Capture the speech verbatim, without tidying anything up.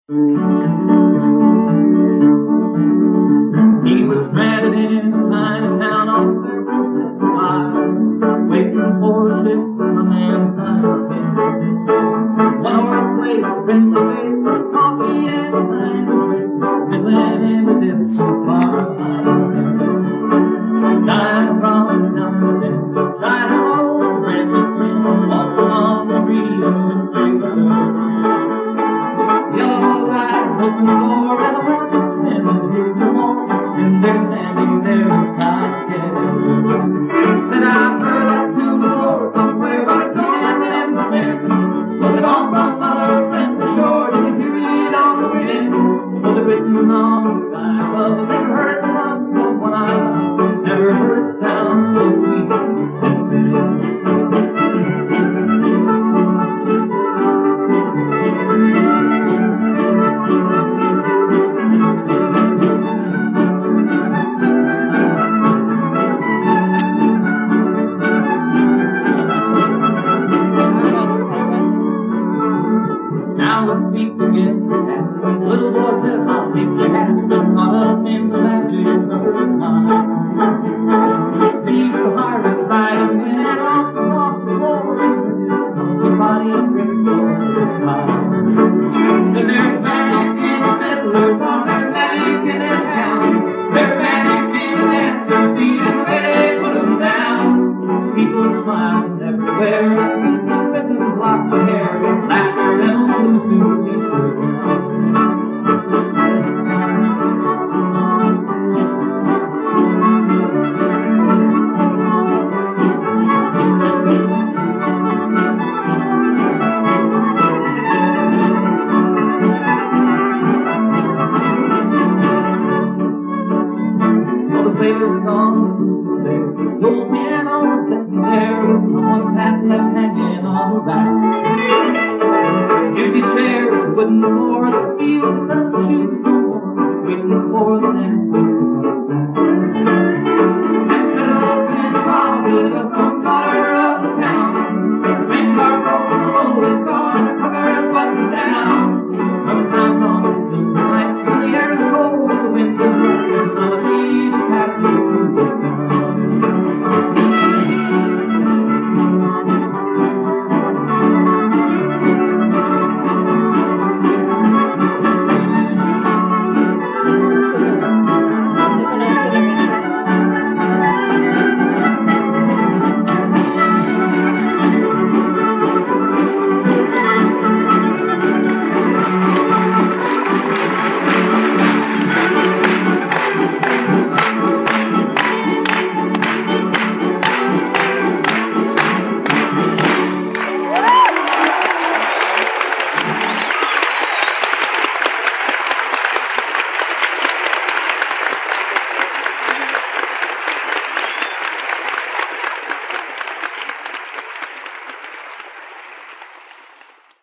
He was stranded in a tiny town on the waiting for a ship from a man's time again. One more place, friendly face, with coffee and wine, fiddling in the distant bar. Dying from the mountain, dying all the branches, walking on the street of the trailer. Yellow light, open door, and a woman, and a group of more, and they're standing there, not scared. Then I heard that tune before, somewhere by the land and the wind. Was it all from mother and the shore? Did you hear it on the wind? Was it written on the sky? Well, I never heard the one from one I never heard it sound so sweet. Now let's speak again. That little boy says, I'll make you happy. Caught up in the magic of her smile. Beneath the heart and side of the wind, and off across the floor, your body and bring forth the smile. Then there's magic in the fiddler's arm, there's magic in his town. There's magic in that their feet and the way they put them down. People smiling everywhere, with them locks of hair, laughter and blue suits. Well, the sailor's gone, the old man always sitting there with someone's hat left hanging on the rack. Empty chairs, wooden floor, the fields and the shoes no more, waiting for the next